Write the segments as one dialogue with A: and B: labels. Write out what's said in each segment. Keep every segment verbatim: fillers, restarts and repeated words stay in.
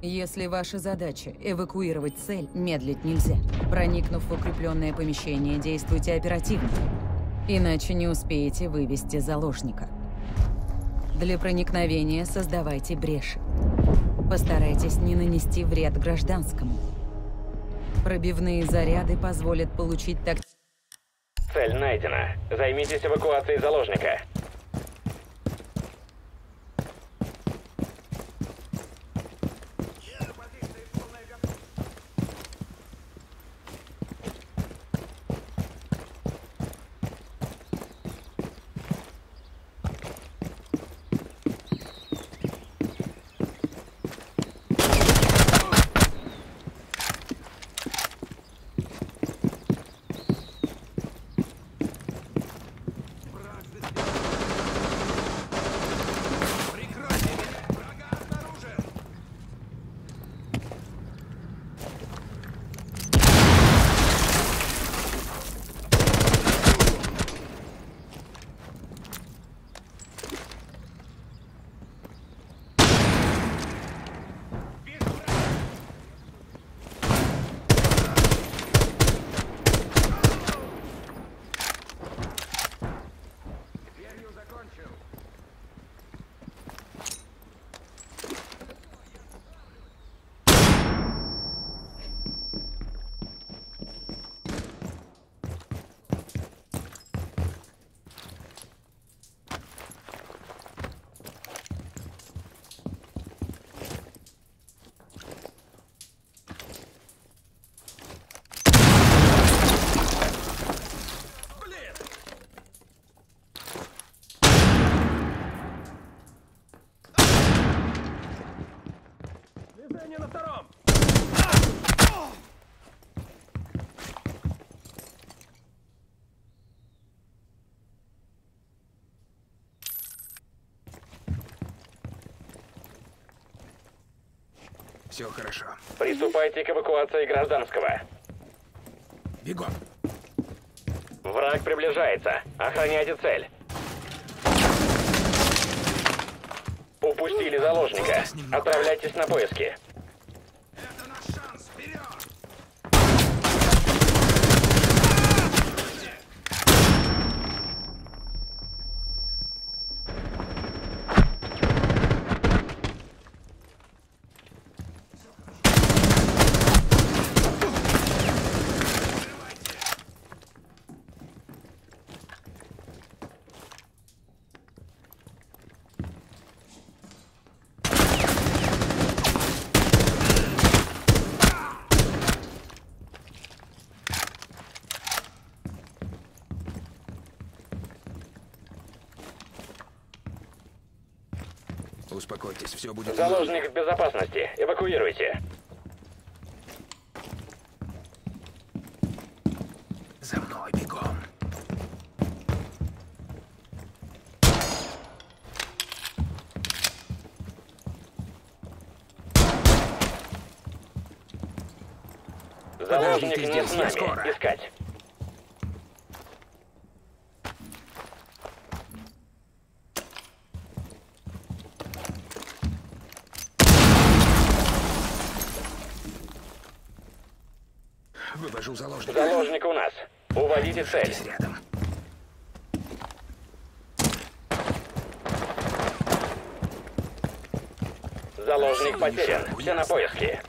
A: Если ваша задача эвакуировать цель, медлить нельзя. Проникнув в укрепленное помещение, действуйте оперативно. Иначе не успеете вывести заложника. Для проникновения создавайте бреши. Постарайтесь не нанести вред гражданскому. Пробивные заряды позволят получить так...
B: Цель найдена. Займитесь эвакуацией заложника. На втором!
C: Все хорошо.
B: Приступайте к эвакуации гражданского.
C: Бегом.
B: Враг приближается. Охраняйте цель. Упустили заложника. Отправляйтесь на поиски.
C: Это наш шанс. Вперед! Успокойтесь, все будет...
B: Заложник в безопасности. Эвакуируйте.
C: За мной, бегом.
B: Заложник
C: Подождите
B: не
C: здесь,
B: с
C: я
B: нами.
C: скоро.
B: Искать.
C: Вывожу заложника.
B: Заложник у нас. Уводите цель.
C: Держитесь рядом.
B: Заложник потерян. Все на поиске.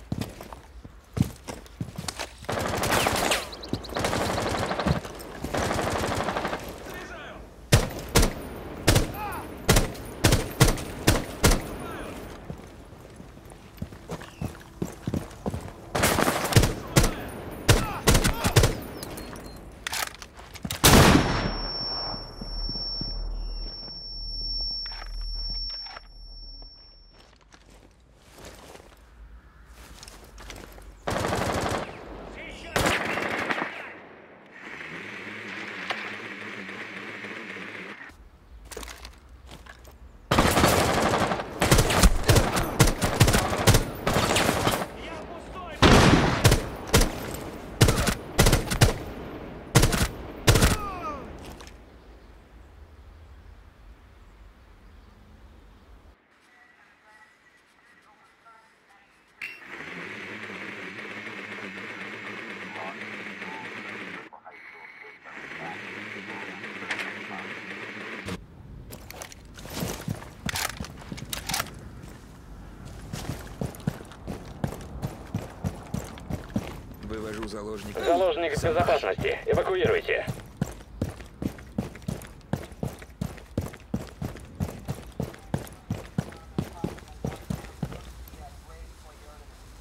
C: Вывожу заложника.
B: Заложник в безопасности. Эвакуируйте.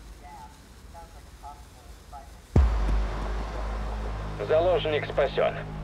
B: Заложник спасен.